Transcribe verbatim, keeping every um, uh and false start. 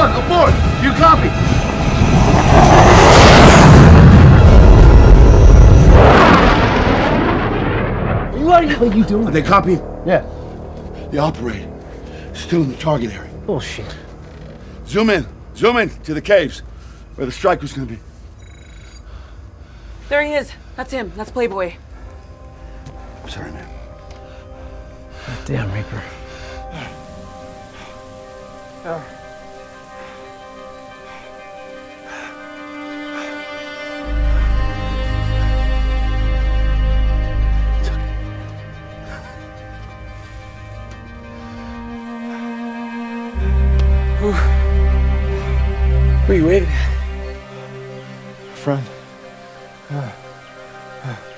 one, aboard! Do you copy? What are you doing? Are they copy? Yeah. The operator. Still in the target area. Bullshit. Zoom in. Zoom in to the caves, where the strike was gonna be. There he is. That's him. That's Playboy. I'm sorry, man. God damn, Reaper. Uh. Where are you waving at? Front. Uh, uh.